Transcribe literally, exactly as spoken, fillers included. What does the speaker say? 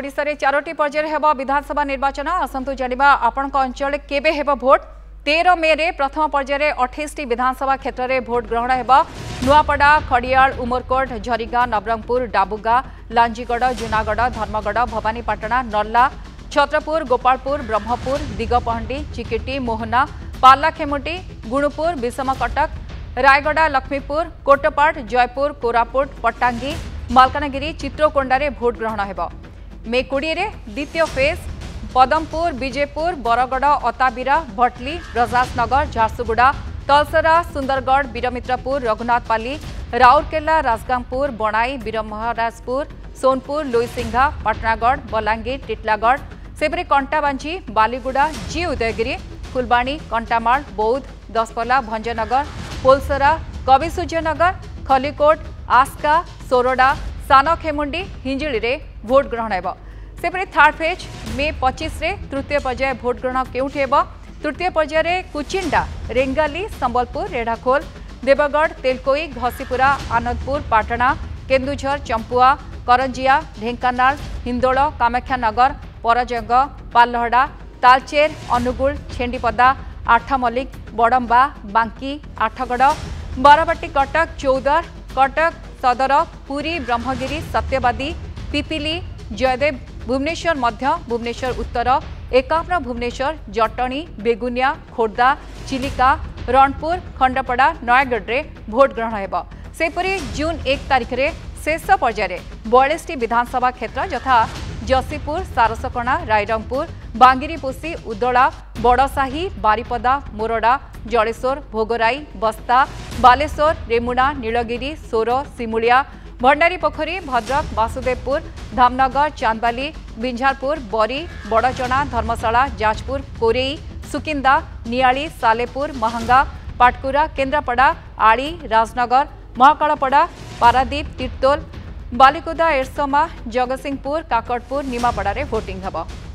ओडिशा रे चारोटी पर्यायर हेबा विधानसभा निर्वाचन आसंतु जानिबा आपनक अंचल केबे हेबा भोट तेरह मे रे प्रथम पर्यायर अट्ठाईस टी विधानसभा क्षेत्र में भोट ग्रहण हेबा नुआपड़ा खड़ियाल उमरकोट झरीगाँ नवरंगपुर डाबुगा लांजीगड़ जूनागढ़ धर्मगढ़ भवानीपाटना नल्ला छत्रपुर गोपालपुर ब्रह्मपुर दिगपहंडी चिकिटी मोहना पार्लाखेमुटी गुणुपुर विषमकटक रायगड़ा लक्ष्मीपुर कोटपाड़ जयपुर कोरापुट पट्टांगी मालकानगिरी चित्रकोंडा भोट ग्रहण हेबा मे कोड़े द्वितीय फेज पदमपुर विजयपुर बरगड़ अताबिरा भटली ब्रजासनगर झारसुगुड़ा तलसरा सुंदरगढ़ बीरमित्रपुर रघुनाथपाली राउरकेला राजगांगपुर बणाई बीरमहाराजपुर सोनपुर लुईसिंघा पाटनागढ़ बलांगीर टिटलागढ़ सेपरी कंटाबांझी बालीगुड़ा जी उदयगिरी फुलबाणी कंटामाल बौद्ध दसपल्ला भंजनगर पोलसरा कविसूर्यनगर खलिकोट आस्का सोरडा सानखेमुंडी हिंजिली रे भोट ग्रहण हेबा सेपरी थर्ड फेज मे पच्चीस रे तृतीय पर्याय भोट ग्रहण केउठी हेबा तृतीय पर्याय रे कुचिंडा रेंगाली संबलपुर रेढ़ाखोल देवगढ़ तेलकोई घसीपुरा आनंदपुर पाटना केन्दुझर चंपुआ करंजिया ढेंकानाल हिंदोल कामाख्यानगर परजंग पालहड़ा तालचेर अनुगुल छेंडीपदा आठमल्लिक बड़म्बा बांकी आठगड़ बारवाटी कटक चौदर कटक सदर पुरी ब्रह्मगिरी सत्यवादी पिपिली जयदेव भुवनेश्वर मध्य भुवनेश्वर उत्तर एकाम्र भुवनेश्वर जटणी बेगुनिया खोर्धा चिलिका रणपुर खंडपड़ा नयगढ़ रे भोट ग्रहण हेबा सेपरी जून एक तारिख रे शेष पर्यायर बयालीस टी विधानसभा क्षेत्र यथा जसीपुर सारसकणा रायरंगपुर बांगिरीपोसी उदला बड़साही बारिपदा मोरडा जलेश्वर भोगराई बस्ता बालेश्वर रेमुणा नीलगिरी सोर सिमुलिया भंडारीपोखरी भद्रक वासुदेवपुर धामनगर चांदबाली बिंझारपुर बरी बड़चना धर्मशाला जाजपुर कोरेई सुकिंदा नियाली सालेपुर महंगा पाटकुरा केन्द्रापड़ा आली राजनगर महाकालपड़ा पारादीप तीर्तोल बालिकुदा एरसमा जगतसिंहपुर काकटपुर निमापड़ा रे भोटिंग हेबा।